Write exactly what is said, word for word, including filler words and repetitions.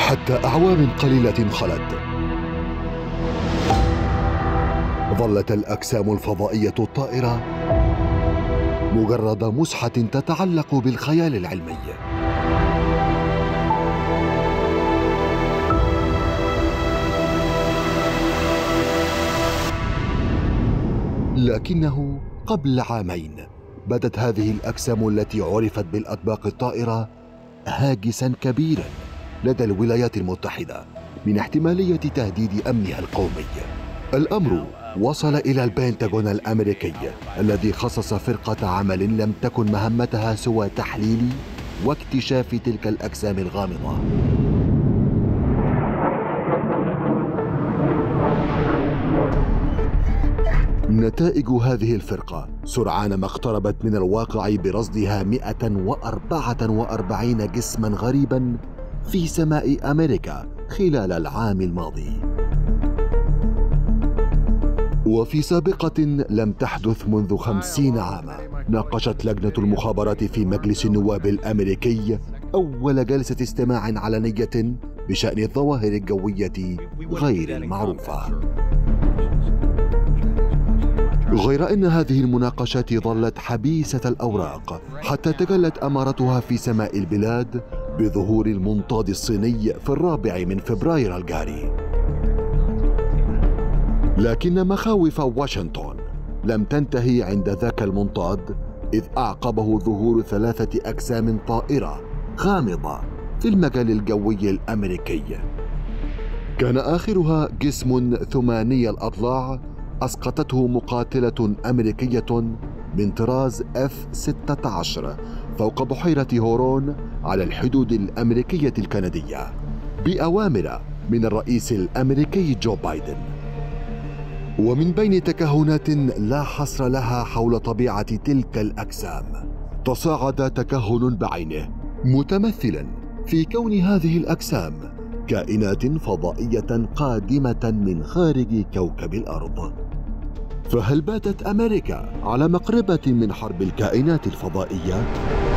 حتى أعوام قليلة خلت، ظلت الأجسام الفضائية الطائرة مجرد مسحة تتعلق بالخيال العلمي. لكنه قبل عامين بدت هذه الأجسام التي عرفت بالأطباق الطائرة هاجساً كبيراً لدى الولايات المتحدة من احتمالية تهديد أمنها القومي. الأمر وصل إلى البنتاغون الأمريكي الذي خصص فرقة عمل لم تكن مهمتها سوى تحليل واكتشاف تلك الأجسام الغامضة. نتائج هذه الفرقة سرعان ما اقتربت من الواقع برصدها مئة وأربعة وأربعين جسما غريبا في سماء أمريكا خلال العام الماضي. وفي سابقة لم تحدث منذ خمسين عاما ناقشت لجنة المخابرات في مجلس النواب الأمريكي أول جلسة استماع علنية بشأن الظواهر الجوية غير المعروفة. غير أن هذه المناقشات ظلت حبيسة الأوراق حتى تجلت أمارتها في سماء البلاد بظهور المنطاد الصيني في الرابع من فبراير الجاري. لكن مخاوف واشنطن لم تنتهي عند ذاك المنطاد، إذ أعقبه ظهور ثلاثة أجسام طائرة غامضة في المجال الجوي الأمريكي. كان آخرها جسم ثماني الأضلاع أسقطته مقاتلة أمريكية من طراز إف ستة عشر فوق بحيرة هورون على الحدود الأمريكية الكندية بأوامر من الرئيس الأمريكي جو بايدن. ومن بين تكهنات لا حصر لها حول طبيعة تلك الأجسام، تصاعد تكهن بعينه متمثلا في كون هذه الأجسام كائنات فضائية قادمة من خارج كوكب الأرض. فهل باتت أمريكا على مقربة من حرب الكائنات الفضائية؟